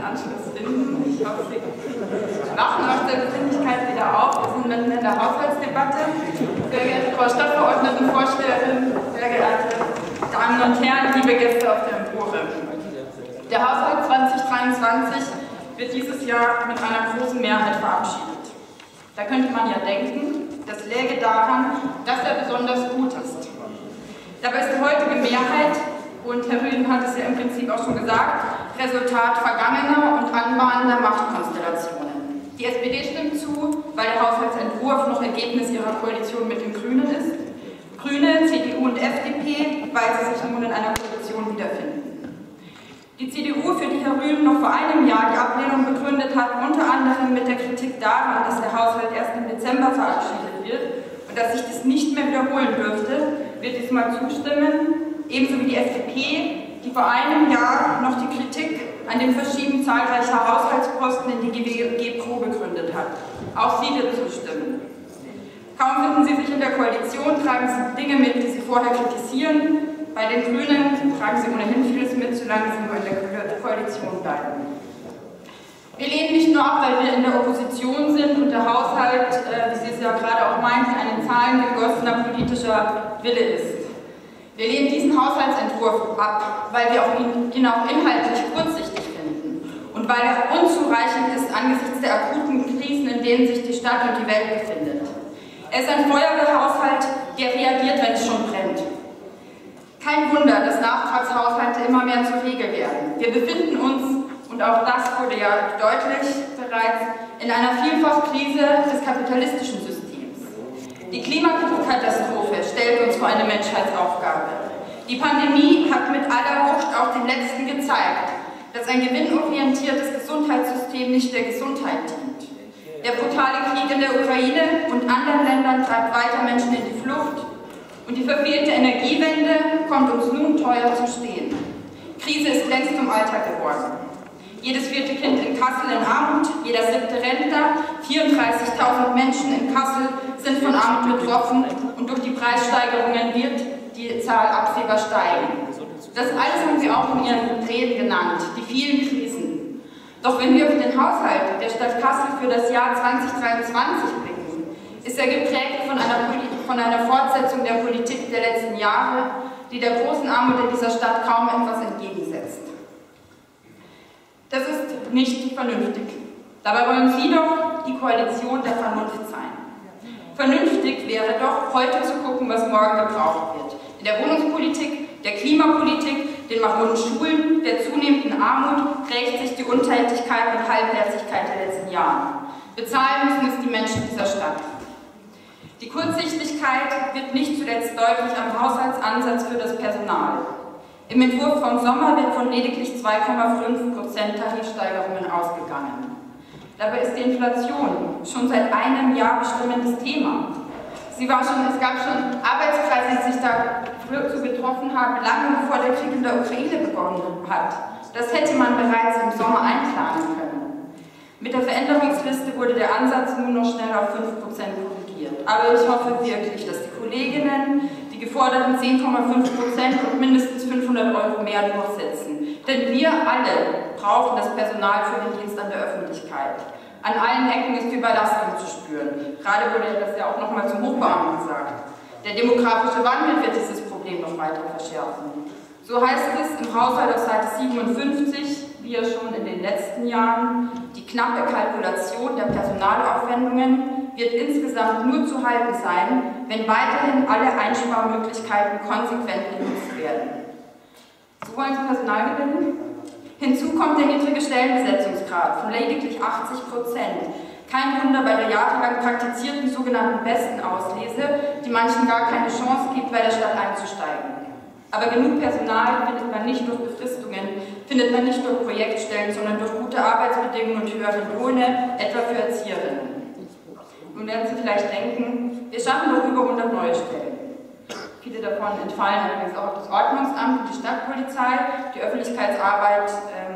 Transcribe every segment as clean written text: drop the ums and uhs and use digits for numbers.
Anschluss finden. Ich hoffe, Sie wachen aus der Befindlichkeit wieder auf. Wir sind mitten in der Haushaltsdebatte. Sehr geehrte Frau Stadtverordnetenvorsteherin, sehr geehrte Damen und Herren, liebe Gäste auf der Empore. Der Haushalt 2023 wird dieses Jahr mit einer großen Mehrheit verabschiedet. Da könnte man ja denken, das läge daran, dass er besonders gut ist. Dabei ist die heutige Mehrheit, und Herr Rüden hat es ja im Prinzip auch schon gesagt, Resultat vergangener und anbahnender Machtkonstellationen. Die SPD stimmt zu, weil der Haushaltsentwurf noch Ergebnis ihrer Koalition mit den Grünen ist. Grüne, CDU und FDP, weil sie sich nun in einer Koalition wiederfinden. Die CDU, für die Herr Rüden noch vor einem Jahr die Ablehnung begründet hat, unter anderem mit der Kritik daran, dass der Haushalt erst im Dezember verabschiedet wird und dass sich das nicht mehr wiederholen dürfte, wird diesmal zustimmen, ebenso wie die FDP, die vor einem Jahr noch die Kritik an dem Verschieben zahlreicher Haushaltsposten in die GWG Pro begründet hat. Auch sie wird zustimmen. Kaum finden sie sich in der Koalition, tragen sie Dinge mit, die sie vorher kritisieren. Bei den Grünen tragen sie ohnehin vieles mit, solange sie nur in der Koalition bleiben. Wir lehnen nicht nur ab, weil wir in der Opposition sind und der Haushalt, wie Sie es ja gerade auch meinten, ein in Zahlen gegossener politischer Wille ist. Wir lehnen diesen Haushaltsentwurf ab, weil wir ihn auch inhaltlich kurzsichtig finden und weil er unzureichend ist angesichts der akuten Krisen, in denen sich die Stadt und die Welt befindet. Er ist ein Feuerwehrhaushalt, der reagiert, wenn es schon brennt. Kein Wunder, dass Nachtragshaushalte immer mehr zur Regel werden. Wir befinden uns, und auch das wurde ja deutlich bereits, in einer Vielfachkrise des kapitalistischen Systems. Die Klimakatastrophe stellt uns vor eine Menschheitsaufgabe. Die Pandemie hat mit aller Wucht auch den Letzten gezeigt, dass ein gewinnorientiertes Gesundheitssystem nicht der Gesundheit dient. Der brutale Krieg in der Ukraine und anderen Ländern treibt weiter Menschen in die Flucht. Und die verfehlte Energiewende kommt uns nun teuer zu stehen. Krise ist längst zum Alltag geworden. Jedes vierte Kind in Kassel in Armut, jeder 7. Rentner, 34.000 Menschen in Kassel sind von Armut betroffen und durch die Preissteigerungen wird die Zahl absehbar steigen. Das alles haben Sie auch in Ihren Reden genannt, die vielen Krisen. Doch wenn wir auf den Haushalt der Stadt Kassel für das Jahr 2023 blicken, ist er geprägt von einer Fortsetzung der Politik der letzten Jahre, die der großen Armut in dieser Stadt kaum etwas entgegensetzt. Das ist nicht vernünftig. Dabei wollen Sie doch die Koalition der Vernunft sein. Vernünftig wäre doch, heute zu gucken, was morgen gebraucht wird. In der Wohnungspolitik, der Klimapolitik, den maroden Schulen, der zunehmenden Armut rächt sich die Untätigkeit und Halbherzigkeit der letzten Jahre. Bezahlen müssen es die Menschen dieser Stadt. Die Kurzsichtigkeit wird nicht zuletzt deutlich am Haushaltsansatz für das Personal. Im Entwurf vom Sommer wird von lediglich 2,5% Tarifsteigerungen ausgegangen. Dabei ist die Inflation schon seit einem Jahr bestimmendes Thema. Es gab schon Arbeitskreise, die sich dazu getroffen haben, lange bevor der Krieg in der Ukraine begonnen hat. Das hätte man bereits im Sommer einplanen können. Mit der Veränderungsliste wurde der Ansatz nun noch schnell auf 5% korrigiert. Aber ich hoffe wirklich, dass die Kolleginnen die geforderten 10,5% und mindestens 500 € mehr durchsetzen. Denn wir alle brauchen das Personal für den Dienst an der Öffentlichkeit. An allen Ecken ist die Überlastung zu spüren. Gerade wurde das ja auch nochmal zum Hochbeamten gesagt. Der demografische Wandel wird dieses Problem noch weiter verschärfen. So heißt es im Haushalt auf Seite 57, wie ja schon in den letzten Jahren, die knappe Kalkulation der Personalaufwendungen wird insgesamt nur zu halten sein, wenn weiterhin alle Einsparmöglichkeiten konsequent genutzt werden. So wollen Sie Personal gewinnen? Hinzu kommt der niedrige Stellenbesetzungsgrad von lediglich 80%. Kein Wunder bei der jahrelang praktizierten sogenannten Bestenauslese, die manchen gar keine Chance gibt, bei der Stadt einzusteigen. Aber genug Personal findet man nicht durch Befristungen, findet man nicht durch Projektstellen, sondern durch gute Arbeitsbedingungen und höhere Löhne, etwa für Erzieherinnen. Nun werden Sie vielleicht denken, wir schaffen doch über 100 neue Stellen. Viele davon entfallen allerdings auch auf das Ordnungsamt und die Stadtpolizei. Die Öffentlichkeitsarbeit,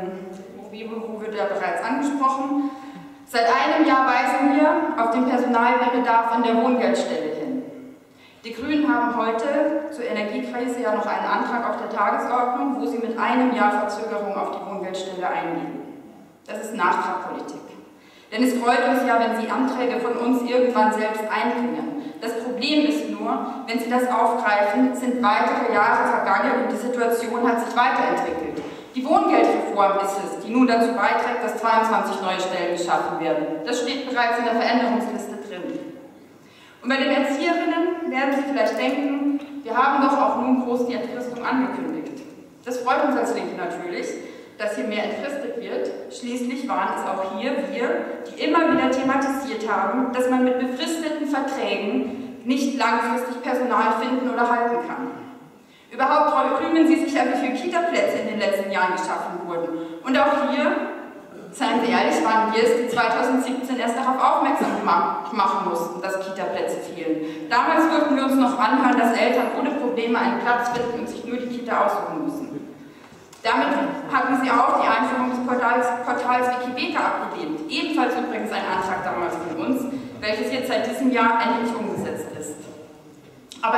wird ja bereits angesprochen. Seit einem Jahr weisen wir auf den Personalbedarf in der Wohngeldstelle hin. Die Grünen haben heute zur Energiekrise ja noch einen Antrag auf der Tagesordnung, wo sie mit einem Jahr Verzögerung auf die Wohngeldstelle eingehen. Das ist Nachtragpolitik. Denn es freut uns ja, wenn Sie Anträge von uns irgendwann selbst einbringen. Das Problem ist nur, wenn Sie das aufgreifen, sind weitere Jahre vergangen und die Situation hat sich weiterentwickelt. Die Wohngeldreform ist es, die nun dazu beiträgt, dass 22 neue Stellen geschaffen werden. Das steht bereits in der Veränderungsliste drin. Und bei den Erzieherinnen werden Sie vielleicht denken, wir haben doch auch nun groß die Entfristung angekündigt. Das freut uns als Linke natürlich, dass hier mehr entfristet wird. Schließlich waren es auch hier wir, die immer wieder thematisiert haben, dass man mit befristeten Verträgen nicht langfristig Personal finden oder halten kann. Überhaupt rühmen Sie sich ja, wie viele Kita-Plätze in den letzten Jahren geschaffen wurden. Und auch hier, seien Sie ehrlich, waren wir es, die 2017 erst darauf aufmerksam machen mussten, dass Kita-Plätze fehlen. Damals durften wir uns noch anhören, dass Eltern ohne Probleme einen Platz finden und sich nur die Kita aussuchen müssen. Damit hatten Sie auch die Einführung des Portals Wikipedia abgelehnt. Ebenfalls übrigens ein Antrag damals von uns, welches jetzt seit diesem Jahr endlich umgesetzt ist. Aber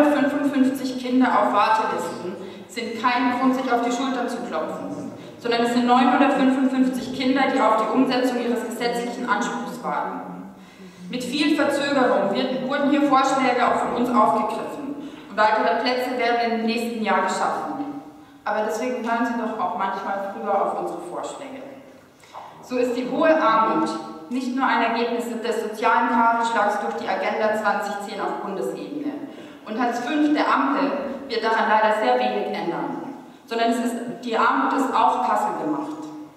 955 Kinder auf Wartelisten sind kein Grund, sich auf die Schultern zu klopfen, sondern es sind 955 Kinder, die auf die Umsetzung ihres gesetzlichen Anspruchs warten. Mit viel Verzögerung wurden hier Vorschläge auch von uns aufgegriffen und weitere Plätze werden im nächsten Jahr geschaffen. Aber deswegen hören Sie doch auch manchmal früher auf unsere Vorschläge. So ist die hohe Armut nicht nur ein Ergebnis des sozialen Kahlschlags durch die Agenda 2010 auf Bundesebene. Und Hartz V der Ampel wird daran leider sehr wenig ändern, sondern die Armut ist auch Kassel gemacht.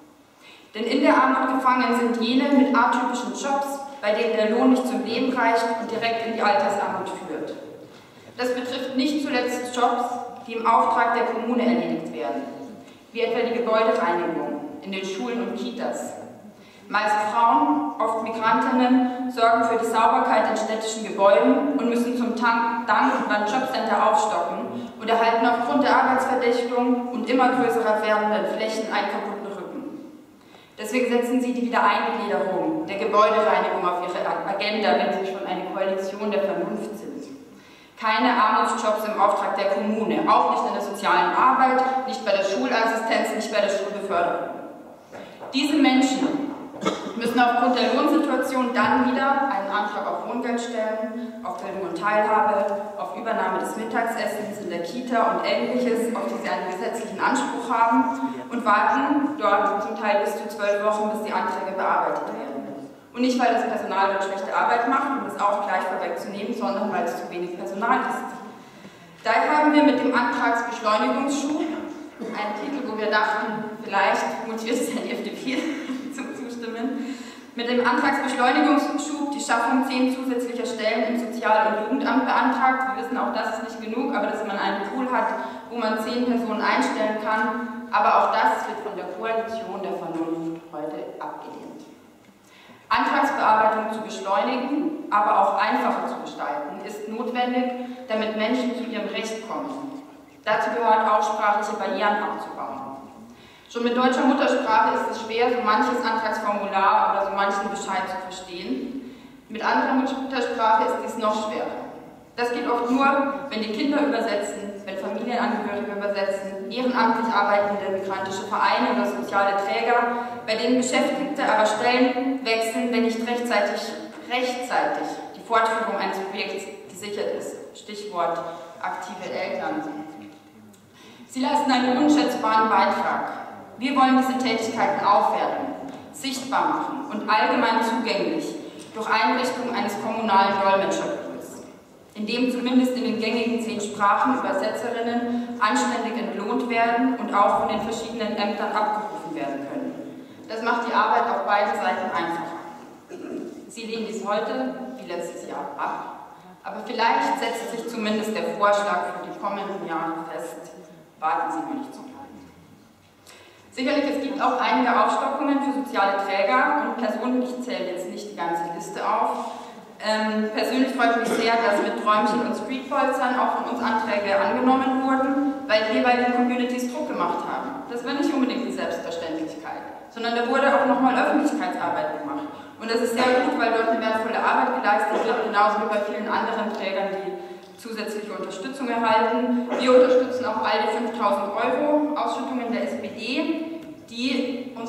Denn in der Armut gefangen sind jene mit atypischen Jobs, bei denen der Lohn nicht zum Leben reicht und direkt in die Altersarmut führt. Das betrifft nicht zuletzt Jobs, die im Auftrag der Kommune erledigt werden, wie etwa die Gebäudereinigung in den Schulen und Kitas. Meist Frauen, oft Migrantinnen, sorgen für die Sauberkeit in städtischen Gebäuden und müssen zum Dank beim Jobcenter aufstocken und erhalten aufgrund der Arbeitsverdichtung und immer größerer werdenden Flächen einen kaputten Rücken. Deswegen setzen Sie die Wiedereingliederung der Gebäudereinigung auf Ihre Agenda, wenn Sie schon eine Koalition der Vernunft sind. Keine Armutsjobs im Auftrag der Kommune, auch nicht in der sozialen Arbeit, nicht bei der Schulassistenz, nicht bei der Schulbeförderung. Diese Menschen müssen aufgrund der Lohnsituation dann wieder einen Antrag auf Wohngeld stellen, auf Bildung und Teilhabe, auf Übernahme des Mittagsessens in der Kita und Ähnliches, auf die sie einen gesetzlichen Anspruch haben und warten dort zum Teil bis zu 12 Wochen, bis die Anträge bearbeitet werden. Und nicht, weil das Personal dort schlechte Arbeit macht, um das auch gleich vorwegzunehmen, sondern weil es zu wenig Personal ist. Daher haben wir mit dem Antragsbeschleunigungsschub einen Titel, wo wir dachten, vielleicht motiviert es ja die FDP zum Zustimmen, mit dem Antragsbeschleunigungsschub die Schaffung 10 zusätzlicher Stellen im Sozial- und Jugendamt beantragt. Wir wissen auch, das ist nicht genug, aber dass man einen Pool hat, wo man 10 Personen einstellen kann. Aber auch das wird von der Koalition der Vernunft heute abgelehnt. Antragsbearbeitung zu beschleunigen, aber auch einfacher zu gestalten, ist notwendig, damit Menschen zu ihrem Recht kommen. Dazu gehört auch, sprachliche Barrieren abzubauen. Schon mit deutscher Muttersprache ist es schwer, so manches Antragsformular oder so manchen Bescheid zu verstehen. Mit anderer Muttersprache ist dies noch schwerer. Das geht oft nur, wenn die Kinder übersetzen, wenn Familienangehörige übersetzen, ehrenamtlich arbeitende migrantische Vereine oder soziale Träger, bei denen Beschäftigte aber Stellen wechseln, wenn nicht rechtzeitig die Fortführung eines Projekts gesichert ist. Stichwort aktive Eltern. Sie leisten einen unschätzbaren Beitrag. Wir wollen diese Tätigkeiten aufwerten, sichtbar machen und allgemein zugänglich durch Einrichtung eines kommunalen Dolmetscherpools, in dem zumindest in den gängigen 10 Sprachen Übersetzerinnen anständig entlohnt werden und auch von den verschiedenen Ämtern abgerufen werden können. Das macht die Arbeit auf beiden Seiten einfacher. Sie lehnen dies heute, wie letztes Jahr, ab, aber vielleicht setzt sich zumindest der Vorschlag für die kommenden Jahre fest. Warten Sie nur nicht zu lange. Sicherlich, es gibt auch einige Aufstockungen für soziale Träger und Personen, ich zähle jetzt nicht die ganze Liste auf. Persönlich freut mich sehr, dass mit Träumchen und Streetbolzern auch von uns Anträge angenommen wurden, weil wir bei den Communities Druck gemacht haben. Das war nicht unbedingt die Selbstverständlichkeit, sondern da wurde auch nochmal Öffentlichkeitsarbeit gemacht. Und das ist sehr gut, weil dort eine wertvolle Arbeit geleistet wird, genauso wie bei vielen anderen Trägern, die zusätzliche Unterstützung erhalten. Wir unterstützen auch all die 5.000 € Ausschüttungen der SPD, die uns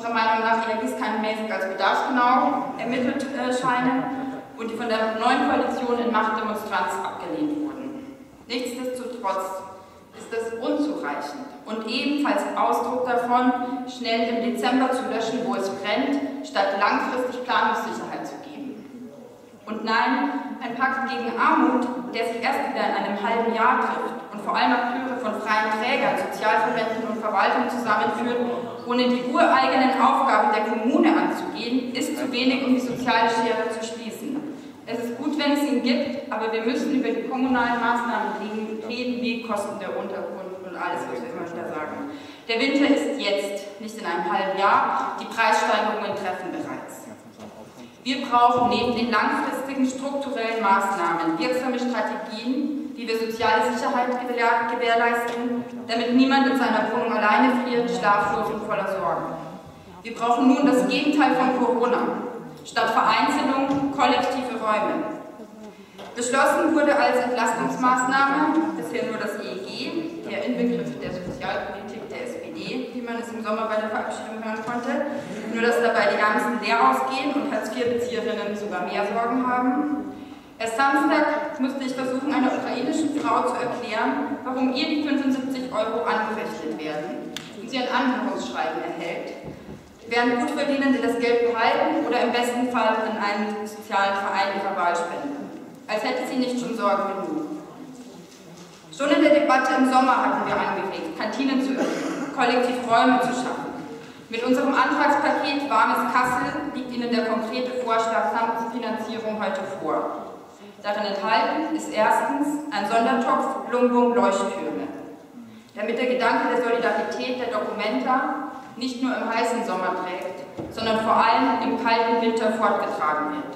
unserer Meinung nach eher gießkannenmäßig als bedarfsgenau ermittelt scheinen und die von der neuen Koalition in Machtdemonstranz abgelehnt wurden. Nichtsdestotrotz ist das unzureichend und ebenfalls Ausdruck davon, schnell im Dezember zu löschen, wo es brennt, statt langfristig Planungssicherheit zu geben. Und nein, ein Pakt gegen Armut, der sich erst wieder in einem halben Jahr trifft und vor allem Akteure von freien Trägern, Sozialverbänden und Verwaltung zusammenführt, ohne die ureigenen Aufgaben der Kommune anzugehen, ist zu wenig, um die soziale Schere zu schließen. Es ist gut, wenn es ihn gibt, aber wir müssen über die kommunalen Maßnahmen reden, wie Kosten der Unterkunft und alles, was wir immer wieder sagen. Der Winter ist jetzt, nicht in einem halben Jahr. Die Preissteigerungen treffen bereits. Wir brauchen neben den langfristigen strukturellen Maßnahmen wirksame Strategien, wie wir soziale Sicherheit gewährleisten, damit niemand in seiner Wohnung alleine friert, schlaflos und voller Sorgen. Wir brauchen nun das Gegenteil von Corona. Statt Vereinzelung kollektive Räume. Beschlossen wurde als Entlastungsmaßnahme bisher nur das EEG, der Inbegriff der Sozialpolitik der SPD, wie man es im Sommer bei der Verabschiedung hören konnte, nur dass dabei die Ärmsten leer ausgehen und Hartz-IV-Bezieherinnen sogar mehr Sorgen haben. Erst Samstag musste ich versuchen, einer ukrainischen Frau zu erklären, warum ihr die 75 € angerechnet werden und sie ein Anhörungsschreiben erhält, während Gutverdienende das Geld behalten oder im besten Fall in einen sozialen Verein ihrer Wahl spenden. Als hätte sie nicht schon Sorgen genug. Schon in der Debatte im Sommer hatten wir angeregt, Kantinen zu öffnen, kollektiv Räume zu schaffen. Mit unserem Antragspaket Warmes Kassel liegt Ihnen der konkrete Vorschlag samt Finanzierung heute vor. Darin enthalten ist erstens ein Sondertopf Blum-Blum-Leuchttürme, damit der Gedanke der Solidarität der Documenta nicht nur im heißen Sommer trägt, sondern vor allem im kalten Winter fortgetragen wird.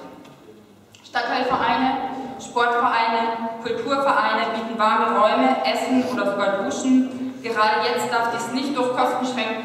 Stadtteilvereine, Sportvereine, Kulturvereine bieten warme Räume, Essen oder sogar Duschen. Gerade jetzt darf dies nicht durch Kostensteigerungen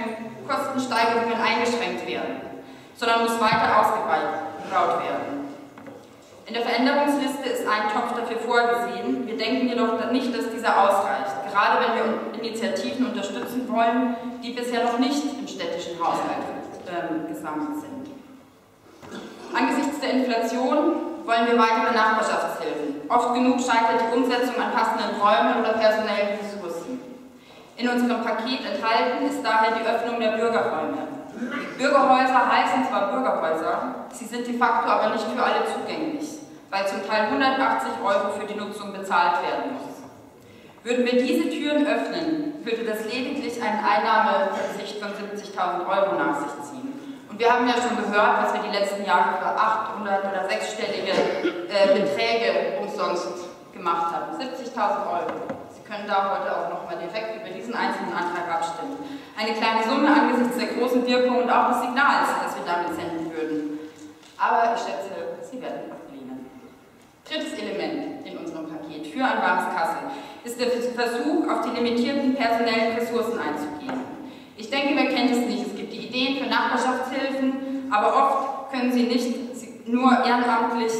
eingeschränkt werden, sondern muss weiter ausgebaut werden. In der Veränderungsliste ist ein Topf dafür vorgesehen. Wir denken jedoch nicht, dass dieser ausreicht, gerade wenn wir Initiativen unterstützen wollen, die bisher noch nicht im städtischen Haushalt gesammelt sind. Angesichts der Inflation wollen wir weitere Nachbarschaftshilfen. Oft genug scheitert die Umsetzung an passenden Räumen oder personellen Ressourcen. In unserem Paket enthalten ist daher die Öffnung der Bürgerräume. Bürgerhäuser heißen zwar Bürgerhäuser, sie sind de facto aber nicht für alle zugänglich, weil zum Teil 180 € für die Nutzung bezahlt werden muss. Würden wir diese Türen öffnen, würde das lediglich einen Einnahmeverzicht von 70.000 € nach sich ziehen. Und wir haben ja schon gehört, was wir die letzten Jahre für 800 oder 6-stellige Beträge umsonst gemacht haben. 70.000 €. Sie können da heute auch nochmal direkt über diesen einzelnen Antrag abstimmen. Eine kleine Summe angesichts der großen Wirkung und auch des Signals, das wir damit senden würden. Aber ich schätze, Sie werden ablehnen. Drittes Element in unserem Paket für ein warmes Kassel ist der Versuch, auf die limitierten personellen Ressourcen einzugehen. Ich denke, wer kennt es nicht. Es gibt die Ideen für Nachbarschaftshilfen, aber oft können sie nicht nur ehrenamtlich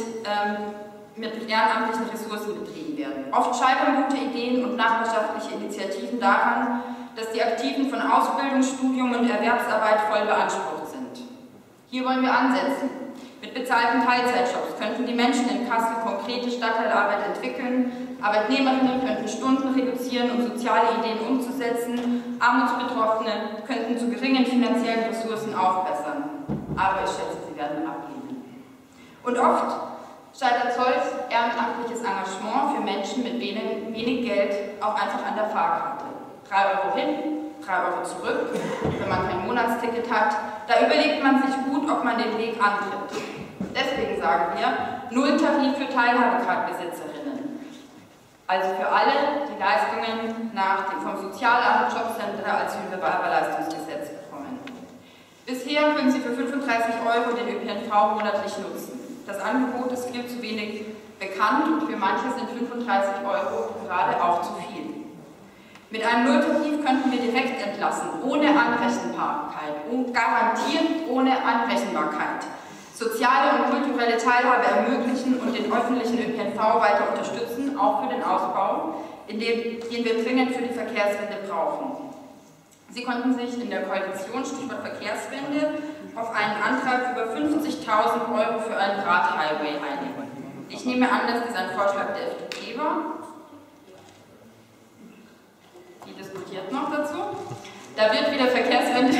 mit ehrenamtlichen Ressourcen betrieben werden. Oft scheitern gute Ideen und nachbarschaftliche Initiativen daran, dass die Aktiven von Ausbildung, Studium und Erwerbsarbeit voll beansprucht sind. Hier wollen wir ansetzen. Mit bezahlten Teilzeitjobs könnten die Menschen in Kassel konkrete Stadtteilarbeit entwickeln, Arbeitnehmerinnen könnten Stunden reduzieren, um soziale Ideen umzusetzen, Armutsbetroffene könnten zu geringen finanziellen Ressourcen aufbessern. Aber ich schätze, sie werden ablehnen. Und oft scheitert solch ehrenamtliches Engagement für Menschen mit wenig Geld auch einfach an der Fahrkarte. 3 € hin, 3 € zurück, wenn man kein Monatsticket hat. Da überlegt man sich gut, ob man den Weg antritt. Deswegen sagen wir, Nulltarif für Teilhabekarte-Besitzerinnen. Also für alle, die Leistungen nach dem vom Sozialamt, Jobcenter als Hilfebeihilfeleistungsgesetz bekommen. Bisher können Sie für 35 € den ÖPNV monatlich nutzen. Das Angebot ist viel zu wenig bekannt und für manche sind 35 € gerade auch zu viel. Mit einem Nulltarif könnten wir direkt entlassen, ohne Anrechenbarkeit und garantiert ohne Anrechenbarkeit. Soziale und kulturelle Teilhabe ermöglichen und den öffentlichen ÖPNV weiter unterstützen, auch für den Ausbau, den wir dringend für die Verkehrswende brauchen. Sie konnten sich in der Koalition, Stichwort Verkehrswende, auf einen Antrag über 50.000 € für einen Radhighway einigen. Ich nehme an, dass dies ein Vorschlag der FDP war. Die diskutiert noch dazu. Da wird wieder Verkehrswende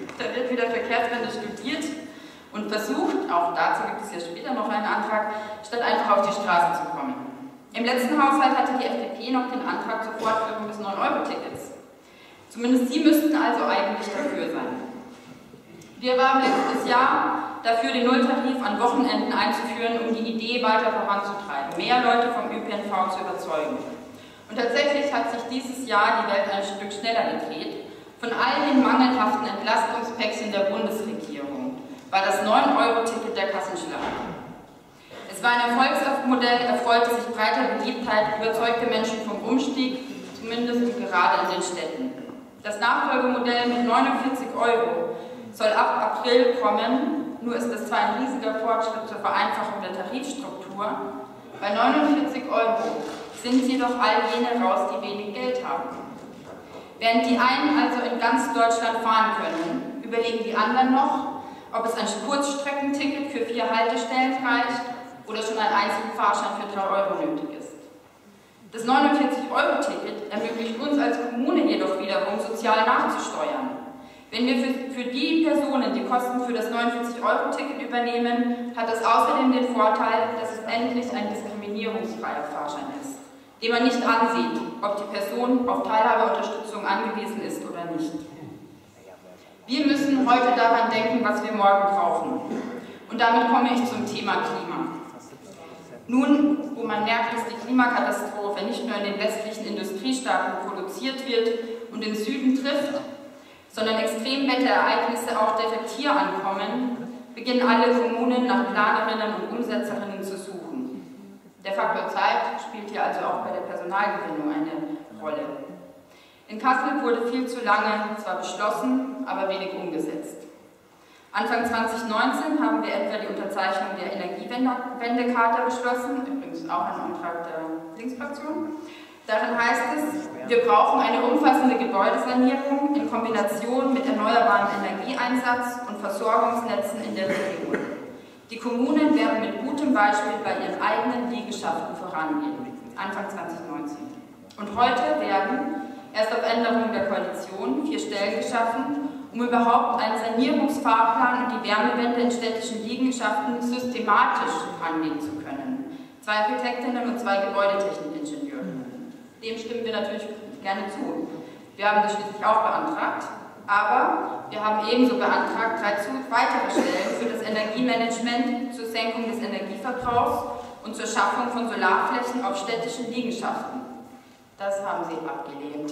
studiert und versucht, auch dazu gibt es ja später noch einen Antrag, statt einfach auf die Straße zu kommen. Im letzten Haushalt hatte die FDP noch den Antrag zur Fortführung des 9-Euro-Tickets. Zumindest Sie müssten also eigentlich dafür sein. Wir waren letztes Jahr dafür, den Nulltarif an Wochenenden einzuführen, um die Idee weiter voranzutreiben, mehr Leute vom ÖPNV zu überzeugen. Und tatsächlich hat sich dieses Jahr die Welt ein Stück schneller gedreht. Von all den mangelhaften Entlastungspäckchen der Bundesregierung war das 9-Euro-Ticket der Kassenschlager. Es war ein Erfolgsmodell, erfreute sich breiter Beliebtheit, überzeugte Menschen vom Umstieg, zumindest und gerade in den Städten. Das Nachfolgemodell mit 49 € soll ab April kommen, nur ist das zwar ein riesiger Fortschritt zur Vereinfachung der Tarifstruktur. Bei 49 € sind jedoch all jene raus, die wenig Geld haben. Während die einen also in ganz Deutschland fahren können, überlegen die anderen noch, ob es ein Kurzstreckenticket für 4 Haltestellen reicht oder schon ein Einzelfahrschein für 3 € nötig ist. Das 49-Euro-Ticket ermöglicht uns als Kommune jedoch wiederum, sozial nachzusteuern. Wenn wir für die Personen die Kosten für das 49-Euro-Ticket übernehmen, hat das außerdem den Vorteil, dass es endlich ein diskriminierungsfreier Fahrschein ist, dem man nicht ansieht, ob die Person auf Teilhabeunterstützung angewiesen ist oder nicht. Wir müssen heute daran denken, was wir morgen brauchen. Und damit komme ich zum Thema Klima. Nun, wo man merkt, dass die Klimakatastrophe nicht nur in den westlichen Industriestaaten produziert wird und den Süden trifft, sondern Extremwetterereignisse auch direkt hier ankommen, beginnen alle Kommunen nach Planerinnen und Umsetzerinnen zu suchen. Der Faktor Zeit spielt hier also auch bei der Personalgewinnung eine Rolle. In Kassel wurde viel zu lange zwar beschlossen, aber wenig umgesetzt. Anfang 2019 haben wir etwa die Unterzeichnung der Energiewendecharta beschlossen, übrigens auch ein Antrag der Linksfraktion. Darin heißt es, wir brauchen eine umfassende Gebäudesanierung in Kombination mit erneuerbarem Energieeinsatz und Versorgungsnetzen in der Region. Die Kommunen werden mit gutem Beispiel bei ihren eigenen Liegenschaften vorangehen, Anfang 2019. Und heute werden, erst auf Änderung der Koalition, 4 Stellen geschaffen, um überhaupt einen Sanierungsfahrplan und die Wärmewende in städtischen Liegenschaften systematisch angehen zu können. 2 Architektinnen und 2 Gebäudetechnikingenieure. Dem stimmen wir natürlich gerne zu. Wir haben das schließlich auch beantragt, aber wir haben ebenso beantragt, 3 weitere Stellen für das Energiemanagement zur Senkung des Energieverbrauchs und zur Schaffung von Solarflächen auf städtischen Liegenschaften. Das haben Sie abgelehnt.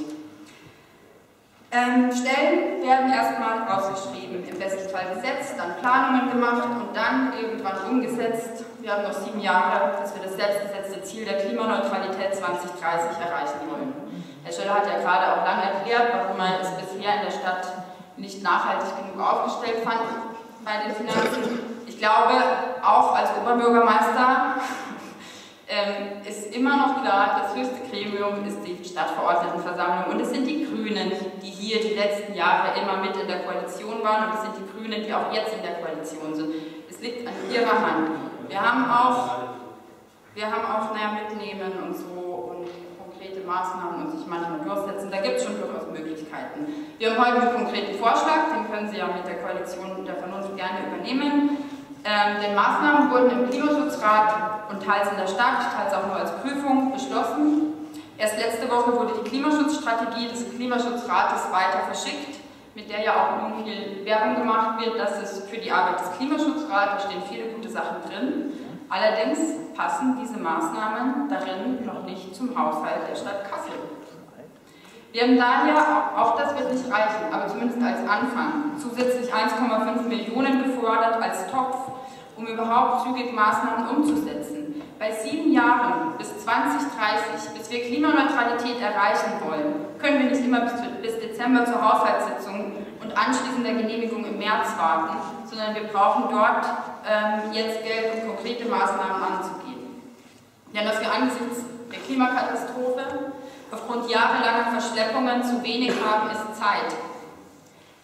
Stellen werden erstmal ausgeschrieben, im besten Fall gesetzt, dann Planungen gemacht und dann irgendwann umgesetzt. Wir haben noch 7 Jahre, dass wir das selbstgesetzte Ziel der Klimaneutralität 2030 erreichen wollen. Herr Schöller hat ja gerade auch lange erklärt, warum man es bisher in der Stadt nicht nachhaltig genug aufgestellt fand bei den Finanzen. Ich glaube, auch als Oberbürgermeister ist immer noch klar, das höchste Gremium ist die Stadtverordnetenversammlung und es sind die Grünen, die hier die letzten Jahre immer mit in der Koalition waren und es sind die Grünen, die auch jetzt in der Koalition sind. Es liegt an ihrer Hand. Wir haben auch mitnehmen und so und konkrete Maßnahmen und sich manchmal durchsetzen, da gibt es schon durchaus Möglichkeiten. Wir haben heute einen konkreten Vorschlag, den können Sie ja mit der Koalition der Vernunft gerne übernehmen. Denn Maßnahmen wurden im Klimaschutzrat und teils in der Stadt, teils auch nur als Prüfung beschlossen. Erst letzte Woche wurde die Klimaschutzstrategie des Klimaschutzrates weiter verschickt, mit der ja auch nun viel Werbung gemacht wird, dass es für die Arbeit des Klimaschutzrates stehen viele gute Sachen drin. Allerdings passen diese Maßnahmen darin noch nicht zum Haushalt der Stadt Kassel. Wir haben daher, auch das wird nicht reichen, aber zumindest als Anfang, zusätzlich 1,5 Millionen gefordert als Topf, um überhaupt zügig Maßnahmen umzusetzen. Bei 7 Jahren bis 2030, bis wir Klimaneutralität erreichen wollen, können wir nicht immer bis Dezember zur Haushaltssitzung und anschließend der Genehmigung im März warten, sondern wir brauchen dort jetzt Geld, um konkrete Maßnahmen anzugehen. Denn dass wir angesichts der Klimakatastrophe aufgrund jahrelanger Verschleppungen zu wenig haben, ist Zeit.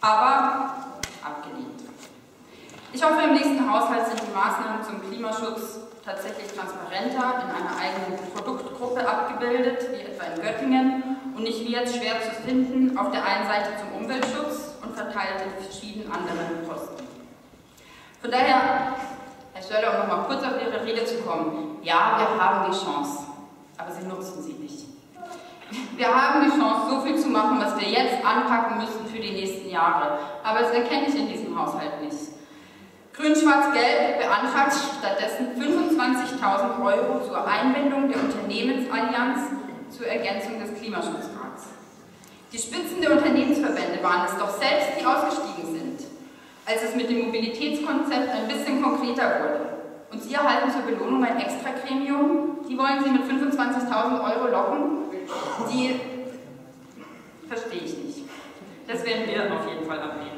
Aber abgelehnt. Ich hoffe, im nächsten Haushalt sind die Maßnahmen zum Klimaschutz tatsächlich transparenter in einer eigenen Produktgruppe abgebildet, wie etwa in Göttingen, und nicht wie jetzt schwer zu finden, auf der einen Seite zum Umweltschutz und verteilt in verschiedenen anderen Posten. Von daher, Herr Stöller, um nochmal kurz auf Ihre Rede zu kommen, ja, wir haben die Chance, aber Sie nutzen sie nicht. Wir haben die Chance, so viel zu machen, was wir jetzt anpacken müssen für die nächsten Jahre, aber das erkenne ich in diesem Haushalt nicht. Grün-Schwarz-Gelb beantragt stattdessen 25.000 € zur Einbindung der Unternehmensallianz zur Ergänzung des Klimaschutzrats. Die Spitzen der Unternehmensverbände waren es doch selbst, die ausgestiegen sind, als es mit dem Mobilitätskonzept ein bisschen konkreter wurde. Und Sie erhalten zur Belohnung ein Extragremium, die wollen Sie mit 25.000 € locken, die verstehe ich nicht. Das werden wir auf jeden Fall ablehnen.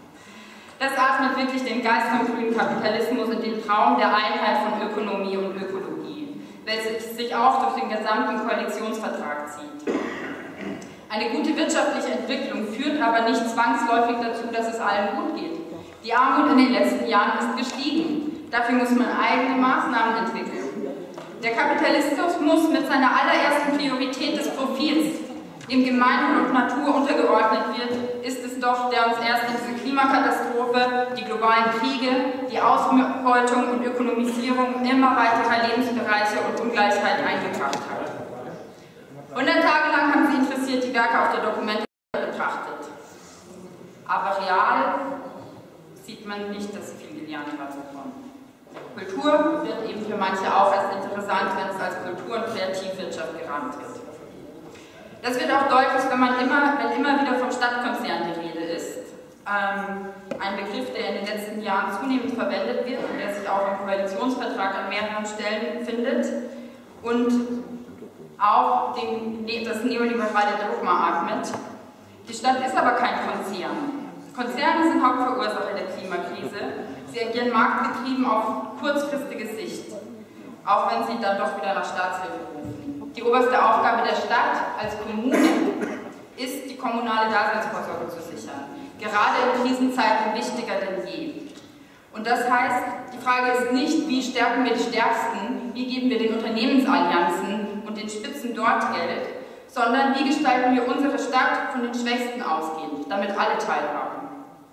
Das atmet wirklich den Geist vom grünen Kapitalismus und den Traum der Einheit von Ökonomie und Ökologie, welches sich auch durch den gesamten Koalitionsvertrag zieht. Eine gute wirtschaftliche Entwicklung führt aber nicht zwangsläufig dazu, dass es allen gut geht. Die Armut in den letzten Jahren ist gestiegen. Dafür muss man eigene Maßnahmen entwickeln. Der Kapitalismus muss mit seiner allerersten Priorität des Profits dem Gemeinwohl und Natur untergeordnet wird, ist es doch, der uns erst in diese Klimakatastrophe, die globalen Kriege, die Ausbeutung und Ökonomisierung immer weiterer Lebensbereiche und Ungleichheit eingebracht hat. 100 Tage lang haben Sie interessiert die Werke auf der Dokumente betrachtet. Aber real sieht man nicht, dass Sie viel gelernt haben. Kultur wird eben für manche auch als interessant, wenn es als Kultur- und Kreativwirtschaft gerannt wird. Das wird auch deutlich, wenn immer wieder vom Stadtkonzern die Rede ist. Ein Begriff, der in den letzten Jahren zunehmend verwendet wird und der sich auch im Koalitionsvertrag an mehreren Stellen findet und auch das neoliberale Dogma atmet. Die Stadt ist aber kein Konzern. Konzerne sind Hauptverursacher der Klimakrise. Sie agieren marktgetrieben auf kurzfristige Sicht, auch wenn sie dann doch wieder nach Staatshilfe rufen. Die oberste Aufgabe der Stadt als Kommune ist, die kommunale Daseinsvorsorge zu sichern. Gerade in Krisenzeiten wichtiger denn je. Und das heißt, die Frage ist nicht, wie stärken wir die Stärksten, wie geben wir den Unternehmensallianzen und den Spitzen dort Geld, sondern wie gestalten wir unsere Stadt von den Schwächsten ausgehend, damit alle teilhaben.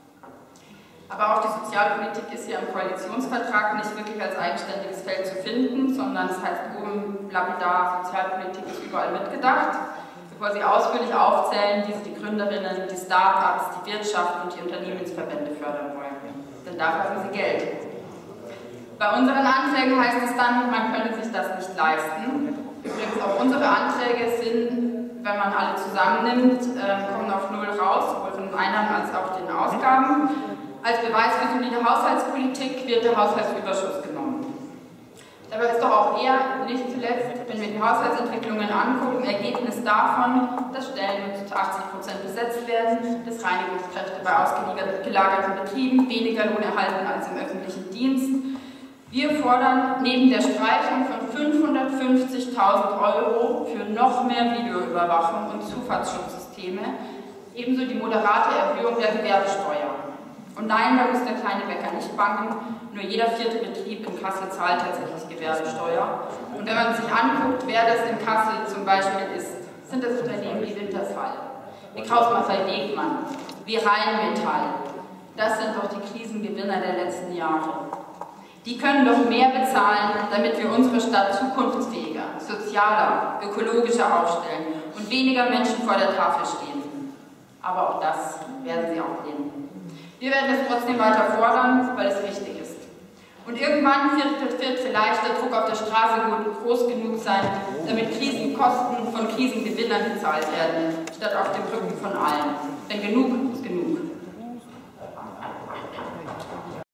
Aber auch die Sozialpolitik ist ja im Koalitionsvertrag nicht wirklich als eigenständiges Feld zu finden, sondern es heißt oben lapidar, Sozialpolitik ist überall mitgedacht, bevor Sie ausführlich aufzählen, wie Sie die Gründerinnen, die Start-ups, die Wirtschaft und die Unternehmensverbände fördern wollen. Denn dafür haben Sie Geld. Bei unseren Anträgen heißt es dann, man könne sich das nicht leisten. Übrigens auch unsere Anträge sind, wenn man alle zusammennimmt, kommen auf null raus, sowohl von den Einnahmen als auch den Ausgaben. Als Beweis für solide Haushaltspolitik wird der Haushaltsüberschuss genommen. Dabei ist doch auch eher, nicht zuletzt, wenn wir die Haushaltsentwicklungen angucken, Ergebnis davon, dass Stellen nur zu 80% besetzt werden, dass Reinigungskräfte bei ausgelagerten Betrieben weniger Lohn erhalten als im öffentlichen Dienst. Wir fordern neben der Streichung von 550.000 € für noch mehr Videoüberwachung und Zufahrtsschutzsysteme ebenso die moderate Erhöhung der Gewerbesteuer. Und nein, da muss der kleine Bäcker nicht bangen, nur jeder 4. Betrieb in Kassel zahlt tatsächlich Gewerbesteuer. Und wenn man sich anguckt, wer das in Kassel zum Beispiel ist, sind das Unternehmen wie Winterswald, wie Kraus-Maffei-Wegmann, wie Rheinmetall. Das sind doch die Krisengewinner der letzten Jahre. Die können doch mehr bezahlen, damit wir unsere Stadt zukunftsfähiger, sozialer, ökologischer aufstellen und weniger Menschen vor der Tafel stehen. Aber auch das werden sie ablehnen. Wir werden es trotzdem weiter fordern, weil es wichtig ist. Und irgendwann wird vielleicht der Druck auf der Straße groß genug sein, damit Krisenkosten von Krisengewinnern bezahlt werden, statt auf dem Rücken von allen. Denn genug